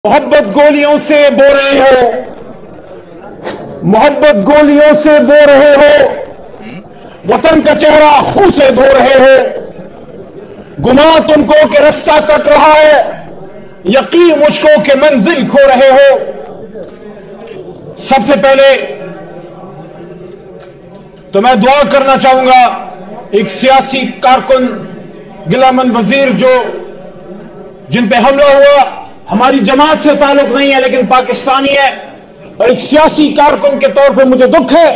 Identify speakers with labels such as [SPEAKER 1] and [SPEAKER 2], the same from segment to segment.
[SPEAKER 1] محبت گولیوں سے بو رہے ہو، محبت گولیوں سے بو رہے ہو، وطن کا چہرہ خون سے دھو رہے ہو، گناہ تم کو کہ رستہ کٹ رہا ہے، یقین مجھ کو کہ منزل کھو رہے ہو۔ سب سے پہلے تو میں دعا کرنا چاہوں گا ایک سیاسی کارکن غلامن وزیر جن پہ حملہ ہوا، ہماری جماعت سے تعلق نہیں ہے لیکن پاکستانی ہے، اور ایک سیاسی کارکن کے طور پہ مجھے دکھ ہے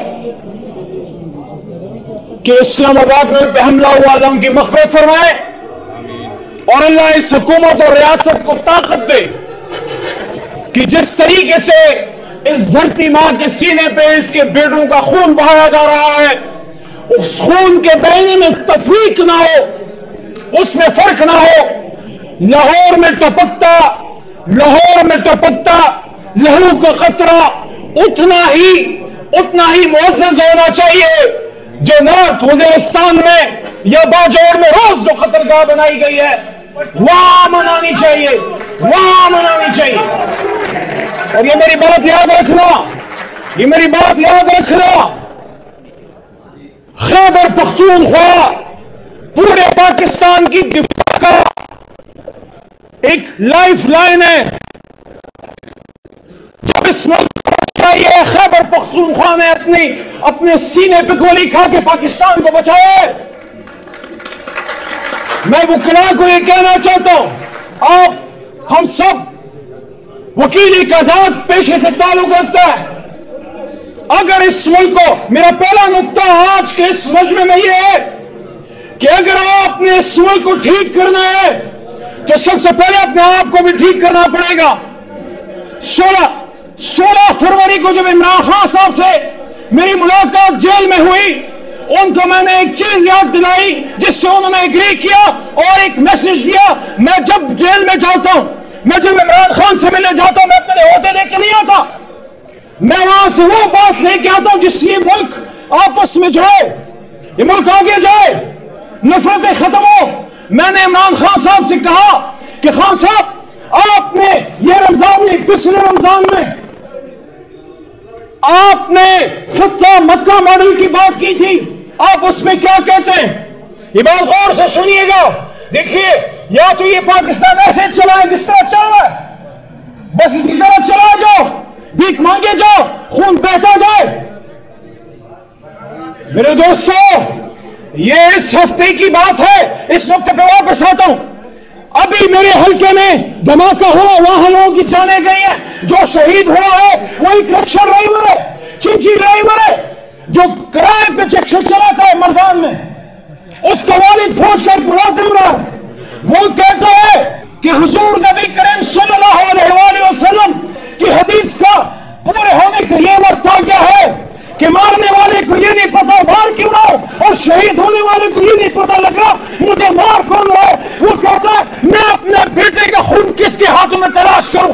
[SPEAKER 1] کہ اسلام آباد میں ان پہ حملہ ہوا۔ اللہ ان کی مغفرت فرمائے اور اللہ اس حکومت اور ریاست کو طاقت دے کہ جس طریقے سے اس دھرتی ماں کے سینے پہ اس کے بیٹوں کا خون بہایا جا رہا ہے، اس خون کے بہنے میں تفریق نہ ہو، اس میں فرق نہ ہو۔ لاہور میں ٹپکتا لہو کا قطرہ اتنا ہی معزز ہونا چاہیے جو نارتھ وزیرستان میں یا باجوڑ میں روز جو قتلگاہ بنائی گئی ہے وہاں منانی چاہیے۔ اور یہ میری بات یاد رکھنا، خیبر پختونخوا پورے پاکستان کی دفاع کا ایک لائف لائن ہے۔ جب اس ملک کا یہ خیبر پختونخوا نے اپنے سینے پہ گولی کھا کے پاکستان کو بچایا ہے، میں وکلاء کو یہ کہنا چاہتا ہوں، ہم سب وکیل آزاد پیشے سے تعلق رکھتا ہے۔ اگر اس ملک کو، میرا پہلا نقطہ آج کے اس مجمع میں یہ ہے کہ اگر آپ نے اس ملک کو ٹھیک کرنا ہے تو سب سے پہلے اپنے آپ کو بھی ٹھیک کرنا پڑے گا۔ 16 فروری کو جب عمران خان صاحب سے میری ملاقات جیل میں ہوئی، ان کو میں نے ایک چیز یاد دلائی جس سے انہوں نے ایگری کیا اور ایک میسج دیا۔ میں جب جیل میں جاتا ہوں، میں جب عمران خان سے ملنے جاتا ہوں، میں اپنے عہدے لے کے نہیں آتا، میں وہاں سے وہ بات لے کے آتا ہوں جس سے یہ ملک آپس میں جائے، یہ ملک آگے جائے، نفرتیں ختم ہو۔ میں نے عمران خان صاحب سے کہا کہ خان صاحب، آپ نے یہ رمضان میں، پچھلے رمضان میں آپ نے فتح مکہ ماڈل کی بات کی تھی، آپ اس میں کیا کہتے ہیں؟ یہ بات غور سے سنیے گا۔ دیکھیے، یا تو یہ پاکستان ایسے چلا ہے جس طرح چل رہا ہے، بس اسی طرح چلا جاؤ، بھیک مانگے جاؤ، خون بہتا جائے۔ میرے دوستو، یہ اس ہفتے کی بات ہے، اس نقطے پہ واپس آتا ہوں۔ ابھی میرے حلقے میں دھماکہ ہوا، وہاں لوگوں کی جانیں گئی ہیں، جو شہید ہوا ہے وہ ایک رکشا ڈرائیور ہے، چنچی ڈرائیور ہے، جو کرائے پہ چکشا چلاتا ہے مردان میں، اس کا والد فوج کا ایک ملازم رہا ہے۔ وہ کہتا ہے کہ حضور نبی کریم صلی اللہ علیہ وآلہ وسلم کی حدیث کا پورے ہونے کا یہ وقت آ گیا ہے کہ مارنے والے کو یہ نہیں پتا مار کیوں رہا ہوں، اور شہید ہونے والے کو یہ نہیں پتا لگ رہا مجھے مار کون رہا ہے۔ وہ کہتا ہے میں اپنے بیٹے کا خون کس کے ہاتھوں میں تلاش کروں؟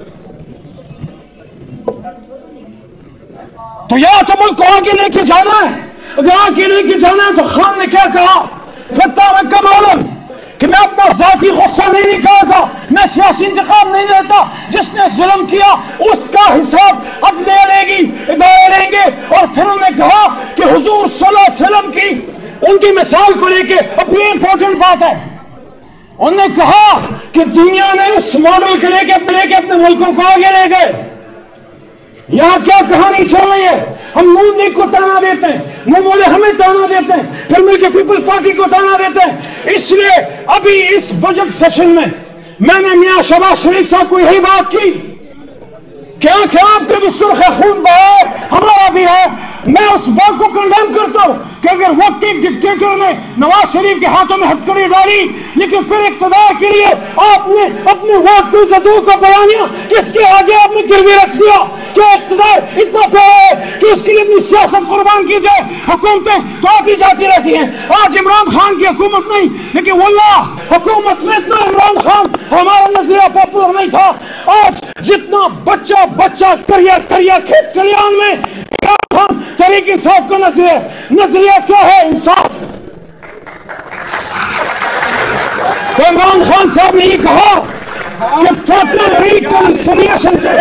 [SPEAKER 1] تو یا تو ملک کو آگے لے کے جانا ہے، اگر آگے لے کے جانا ہے تو خان نے کیا کہا؟ فتح مکہ ماڈل، کہ میں اپنا ذاتی غصہ نہیں نکالتا، میں سیاسی انتخاب نہیں لیتا، جس نے ظلم کیا اس کا حساب عدلیہ لے گی، ادارے لیں گے۔ اور پھر انہوں نے کہا کہ حضور صلی اللہ علیہ وسلم کی ان کی مثال کو لے کے اپنی امپورٹنٹ بات ہے، انہوں نے کہا کہ دنیا نے اس ماڈل کے لے کے اپنے ملکوں کو آگے لے گئے۔ یہاں کیا کہانی چل رہی ہے؟ ہم نون لیگ کو تانا دیتے ہیں، نون والے ہمیں تانا دیتے ہیں، پھر مل کے پیپل پارٹی کو تانا دیتے ہیں۔ اس لیے ابھی اس بجٹ سیشن میں نے میاں شہباز شریف صاحب کو یہی بات کی کہ آپ کا بھی سرخ خون بہا ہمارا بھی ہے۔ میں اس بات کو کنڈیم کرتا ہوں کہ اگر وقت ایک ڈکٹیٹر نے نواز شریف کے ہاتھوں میں ہتھکڑی ڈالی لیکن پھر اقتدار کے لیے آپ نے اپنے ووٹ کی عزتوں کا بیانیہ کس کے آگے آپ نے گروی رکھ دیا؟ کیا اقتدار اتنا پیارا ہے کہ اس کے لیے اپنی سیاست قربان کی جائے؟ حکومتیں تو آتی جاتی رہتی ہیں۔ آج عمران خان کی حکومت نہیں، لیکن واللہ حکومت میں اتنا عمران خان ہمارا نظریہ پاپولر نہیں تھا۔ آج جتنا بچہ کریا کھیت کلیان میں عمران خان تحریک انصاف کا نظریہ کیا ہے؟ انصاف۔ تو عمران خان صاحب نے یہ کہا کہ ٹوٹل ریکنسیلیشن کے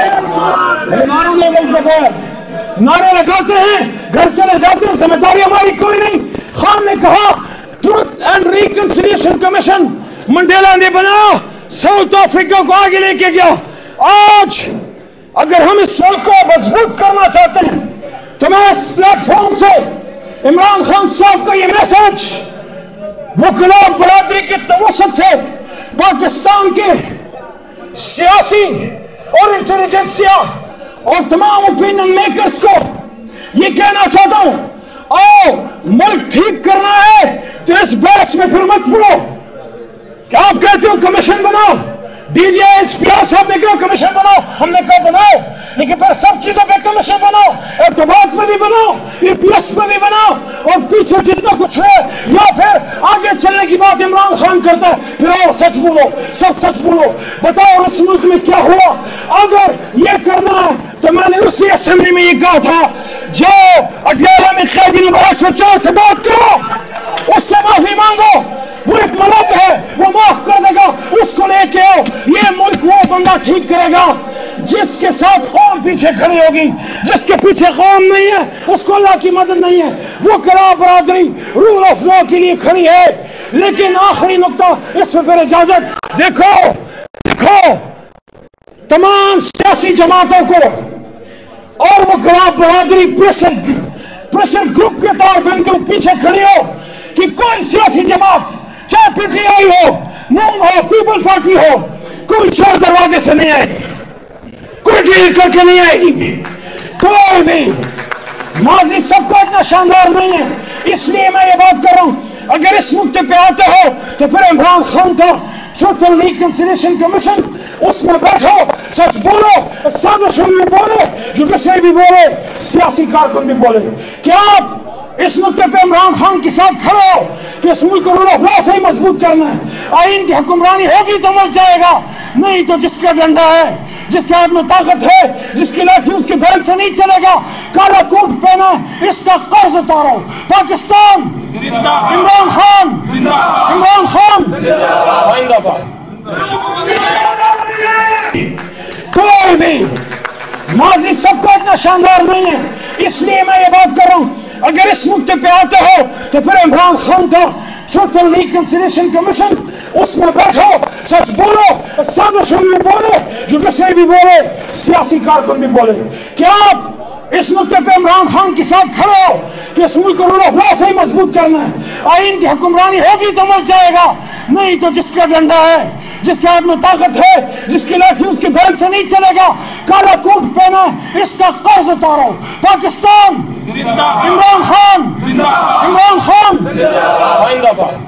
[SPEAKER 1] نعرے لگاتے ہیں، گھر چلے جاتے ہیں، ذمہ داری ہماری کوئی نہیں. خان نے کہا truth and reconciliation commission Mandela نے بنا، ساؤتھ افریقہ کو آگے لے کے گیا. آج اگر ہم اس ملک کو مضبوط کرنا چاہتے ہیں تو میں اس پلیٹ فارم سے عمران خان صاحب کا یہ میسج وکلاء برادری کے توسط سے پاکستان کے سیاسی اور انٹیلیجنسیا اور تمام اوپینین میکرز کو یہ کہنا چاہتا ہوں، آؤ ملک ٹھیک کرنا ہے تو اس بحث میں پھر مت پڑو کہ آپ کہتے ہو کمیشن بناؤ. D G I S P R صاحب نے کہا کمیشن بناؤ، ہم نے کہا بناؤ، لیکن پھر سب چیزوں پہ کمیشن بناؤ، اعتماد پہ بھی بناؤ، ای پی ایس پہ بھی بناؤ، اور پیچھے جتنا کچھ ہے یا پھر آگے چلنے کی بات عمران خان کرتا ہے. پھر آؤ سچ بولو، سب سچ بولو، بتاؤ اس ملک میں کیا ہوا. اگر یہ کرنا ہے تو میں نے اسی اسمبلی میں یہ کہا تھا، جو اٹیالہ میں قیدی نواز شاہ سے بات کرو، اس سے معافی مانگو، وہ ایک ملک ہے، وہ معاف کر دے گا، اس کو لے کے آؤ. یہ ملک وہ بندہ ٹھیک کرے گا جس کے ساتھ قوم پیچھے کھڑی ہوگی. جس کے پیچھے قوم نہیں ہے اس کو اللہ کی مدد نہیں ہے. وہ وکلاء برادری رول آف لا کے لیے کھڑی ہے. لیکن آخری نقطہ اس میں پھر اجازت، دیکھو تمام سیاسی جماعتوں کو اور وکلاء برادری پریشر گروپ کے طور پر ان کے پیچھے کھڑی ہو کہ کوئی سیاسی جماعت چاہے پی ٹی آئی ہو، نون ہو، پیپل پارٹی ہو، کوئی چور دروازے سے نہیں آئے گی، کوئی ڈیل کر کے نہیں آئے گی، کوئی نہیں. ماضی سب کا اتنا شاندار نہیں ہے. اس لیے میں یہ بات کر رہا ہوں، اگر اس نقطے پہ آتے ہو تو پھر عمران خان کا ٹروتھ اینڈ ریکنسیلیشن کمیشن، اس میں بیٹھو، سچ بولو، اسٹیبلشمنٹ بھی بولے، جوڈیشری بھی بولے، سیاسی کارکن بھی بولے. کیا آپ اس نقطے پہ عمران خان کے ساتھ کھڑے ہو کہ اس ملک کو رول آف لا سے ہی مضبوط کرنا ہے؟ آئین کی حکمرانی ہوگی تو ملک جائے گا، نہیں تو جس کا ڈنڈا ہے، جس کے ہاتھ میں طاقت ہے، جس کی لاٹھی اس کے بیل سے نہیں چلے گا. کالا کوٹ پہنا، اس کا قرض اتارو. پاکستان عمران خان، عمران خان زندہ باد. کوئی بھی ماضی سب کا اتنا شاندار نہیں ہے. اس لیے میں یہ بات کر رہا ہوں، اگر اس نقطے پہ آتے ہو تو پھر عمران خان کا ٹروتھ اینڈ ریکنسیلیشن کمیشن، اس میں بیٹھو، سچ بولو، اسٹیبلشمنٹ بھی بولے، جوڈیشری بھی بولے، سیاسی کارکن بھی بولے. کیا آپ اس نقطے پہ عمران خان کے ساتھ کھڑے ہو کہ اس ملک کو رول آف لا سے ہی مضبوط کرنا ہے؟ آئین کی حکمرانی ہوگی تو ملک جائے گا، نہیں تو جس کا ڈنڈا ہے، جس کے ہاتھ میں طاقت ہے، جس کی لاٹھی اس کے بیل سے نہیں چلے گا. کالا کوٹ پہنا، اس کا قرض اتارو. پاکستان عمران خان، عمران خان زندہ باد.